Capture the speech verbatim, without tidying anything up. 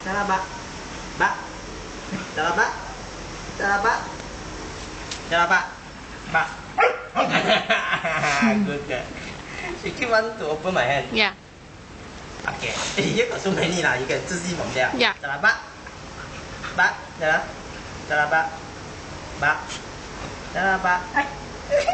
Cara Pak. Pak. Cara Pak. Cara Pak. Cara Pak. Pak. Good. You keep want to open my hand? Yeah. Okay. You got so many lah. You can 自己猛掉。 Yeah. Cara Pak. Pak. Cara. Cara Pak. Pak. Cara Pak. Hai.